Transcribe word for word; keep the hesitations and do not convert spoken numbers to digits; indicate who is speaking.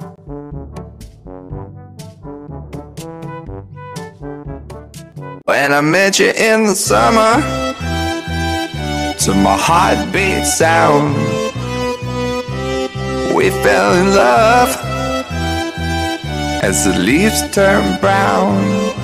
Speaker 1: When I met you in the summer, to my heartbeat sound, we fell in love as the leaves turn brown.